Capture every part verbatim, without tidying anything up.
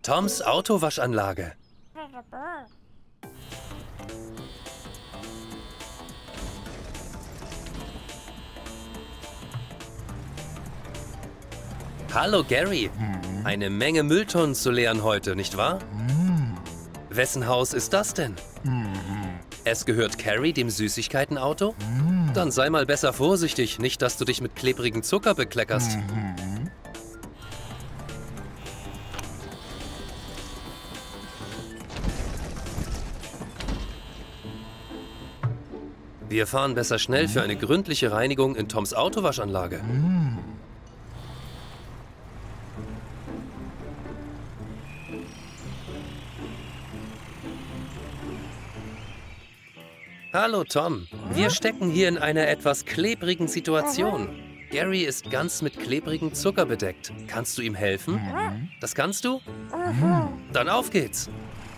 Toms Autowaschanlage. Hallo Gary. Eine Menge Mülltonnen zu leeren heute, nicht wahr? Wessen Haus ist das denn? Es gehört Carrie, dem Süßigkeitenauto? Dann sei mal besser vorsichtig, nicht, dass du dich mit klebrigem Zucker bekleckerst. Wir fahren besser schnell für eine gründliche Reinigung in Toms Autowaschanlage. Hallo Tom, wir stecken hier in einer etwas klebrigen Situation. Gary ist ganz mit klebrigem Zucker bedeckt. Kannst du ihm helfen? Das kannst du? Dann auf geht's.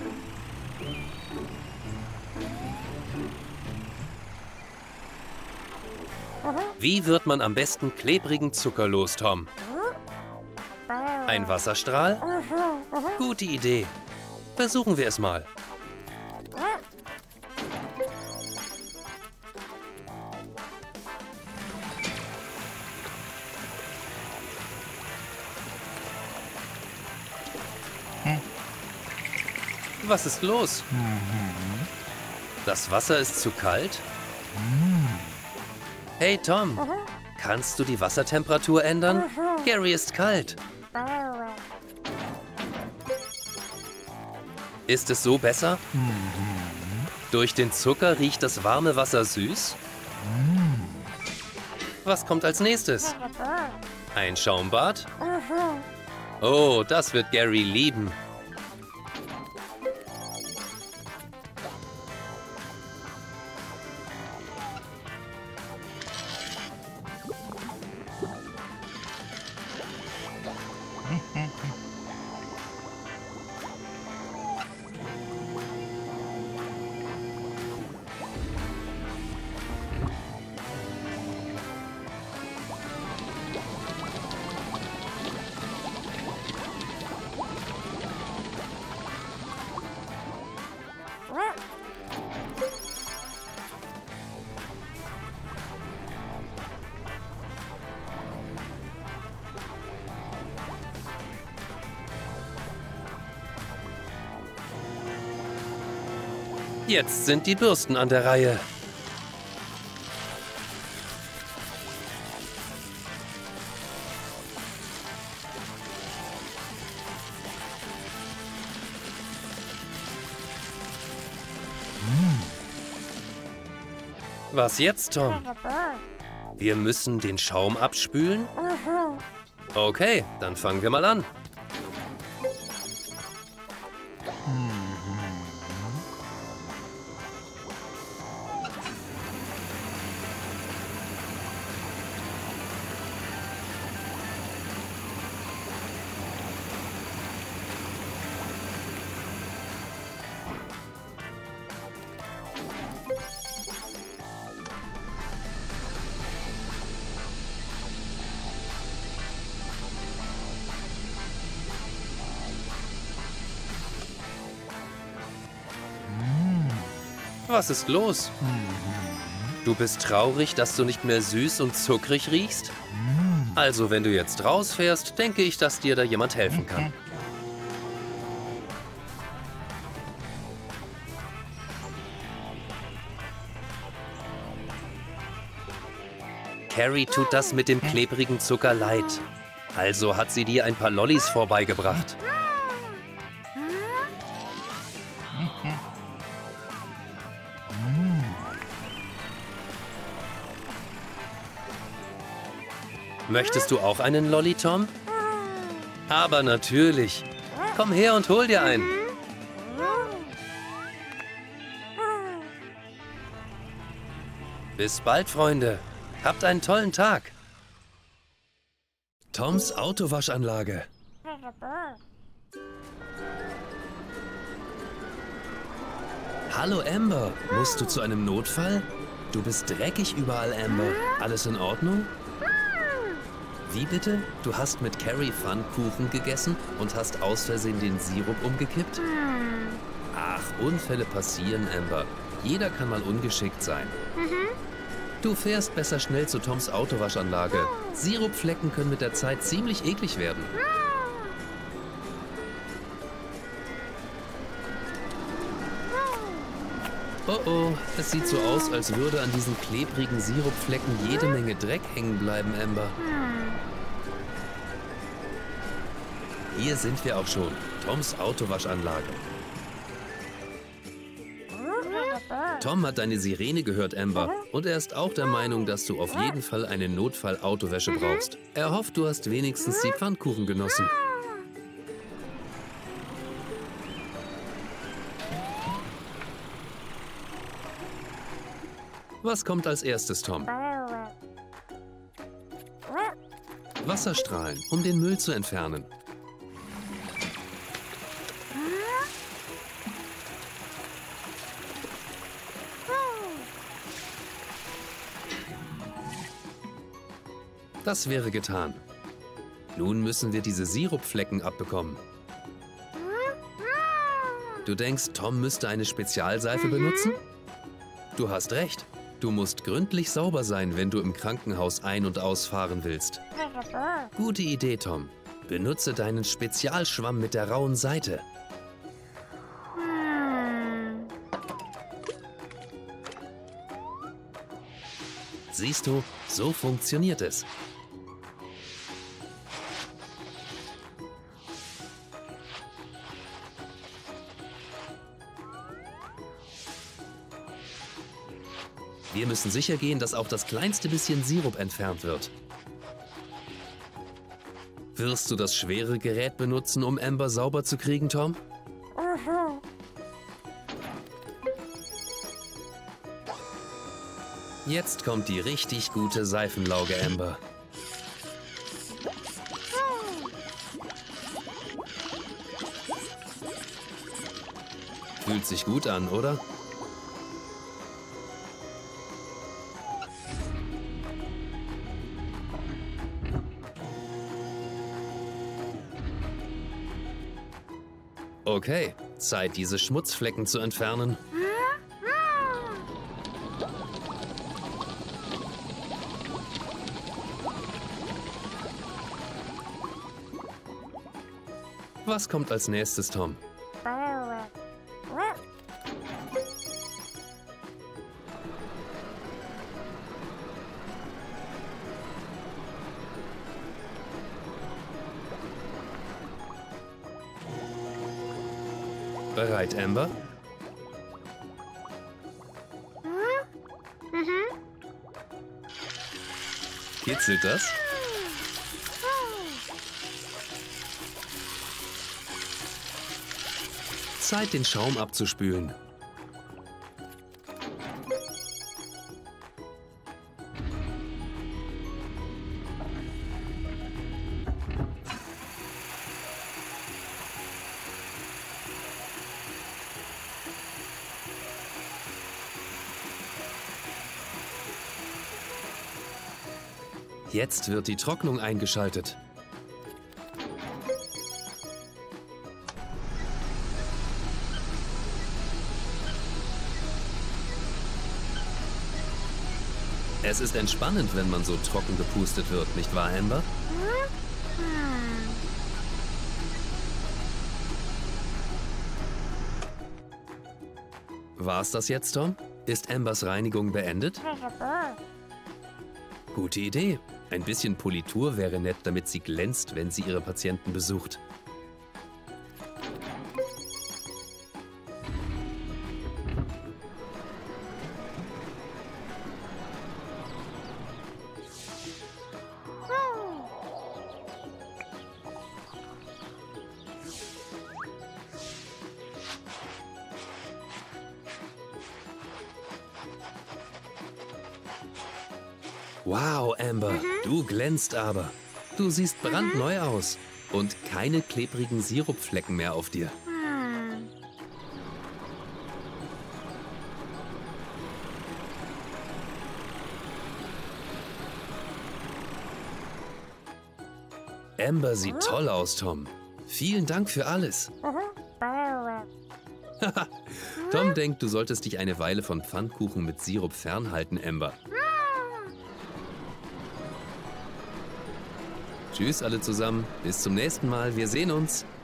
Wie wird man am besten klebrigen Zucker los, Tom? Ein Wasserstrahl? Gute Idee. Versuchen wir es mal. Was ist los? Das Wasser ist zu kalt? Hey Tom, kannst du die Wassertemperatur ändern? Gary ist kalt. Ist es so besser? Durch den Zucker riecht das warme Wasser süß? Was kommt als nächstes? Ein Schaumbad? Oh, das wird Gary lieben. Jetzt sind die Bürsten an der Reihe. Was jetzt, Tom? Wir müssen den Schaum abspülen? Okay, dann fangen wir mal an. Was ist los? Du bist traurig, dass du nicht mehr süß und zuckrig riechst? Also, wenn du jetzt rausfährst, denke ich, dass dir da jemand helfen kann. Carrie tut das mit dem klebrigen Zucker leid. Also hat sie dir ein paar Lollis vorbeigebracht. Möchtest du auch einen Lolli, Tom? Aber natürlich. Komm her und hol dir einen. Bis bald, Freunde. Habt einen tollen Tag. Toms Autowaschanlage. Hallo, Amber. Musst du zu einem Notfall? Du bist dreckig überall, Amber. Alles in Ordnung? Wie bitte? Du hast mit Carrie Pfannkuchen gegessen und hast aus Versehen den Sirup umgekippt? Ach, Unfälle passieren, Amber. Jeder kann mal ungeschickt sein. Du fährst besser schnell zu Toms Autowaschanlage. Sirupflecken können mit der Zeit ziemlich eklig werden. Oh oh, es sieht so aus, als würde an diesen klebrigen Sirupflecken jede Menge Dreck hängen bleiben, Amber. Hier sind wir auch schon. Toms Autowaschanlage. Tom hat deine Sirene gehört, Amber. Und er ist auch der Meinung, dass du auf jeden Fall eine Notfall-Autowäsche brauchst. Er hofft, du hast wenigstens die Pfannkuchen genossen. Was kommt als erstes, Tom? Wasserstrahlen, um den Müll zu entfernen. Das wäre getan. Nun müssen wir diese Sirupflecken abbekommen. Du denkst, Tom müsste eine Spezialseife benutzen? Du hast recht. Du musst gründlich sauber sein, wenn du im Krankenhaus ein- und ausfahren willst. Gute Idee, Tom. Benutze deinen Spezialschwamm mit der rauen Seite. Siehst du, so funktioniert es. Wir müssen sicher gehen, dass auch das kleinste bisschen Sirup entfernt wird. Wirst du das schwere Gerät benutzen, um Amber sauber zu kriegen, Tom? Jetzt kommt die richtig gute Seifenlauge, Amber. Fühlt sich gut an, oder? Okay, Zeit, diese Schmutzflecken zu entfernen. Was kommt als nächstes, Tom? Bereit, Amber? Kitzelt das? Zeit, den Schaum abzuspülen. Jetzt wird die Trocknung eingeschaltet. Es ist entspannend, wenn man so trocken gepustet wird, nicht wahr, Amber? War's das jetzt, Tom? Ist Ambers Reinigung beendet? Gute Idee. Ein bisschen Politur wäre nett, damit sie glänzt, wenn sie ihre Patienten besucht. Wow, Amber, du glänzt aber. Du siehst brandneu aus. Und keine klebrigen Sirupflecken mehr auf dir. Amber sieht toll aus, Tom. Vielen Dank für alles. Tom denkt, du solltest dich eine Weile von Pfannkuchen mit Sirup fernhalten, Amber. Tschüss alle zusammen. Bis zum nächsten Mal. Wir sehen uns.